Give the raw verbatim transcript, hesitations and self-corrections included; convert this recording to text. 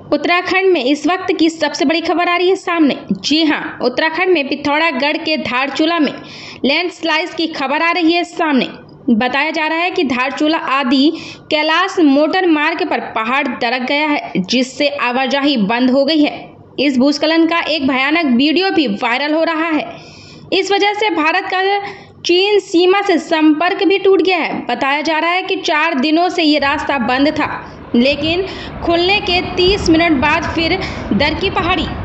उत्तराखंड में इस वक्त की सबसे बड़ी खबर आ रही है सामने। जी हां, उत्तराखंड में पिथौरागढ़ के धारचूला में लैंडस्लाइड की खबर आ रही है सामने। बताया जा रहा है कि धारचूला आदि कैलाश मोटर मार्ग पर पहाड़ दरक गया है, जिससे आवाजाही बंद हो गई है। इस भूस्खलन का एक भयानक वीडियो भी वायरल हो रहा है। इस वजह से भारत का चीन सीमा से संपर्क भी टूट गया है। बताया जा रहा है कि चार दिनों से ये रास्ता बंद था, लेकिन खुलने के तीस मिनट बाद फिर दरकी पहाड़ी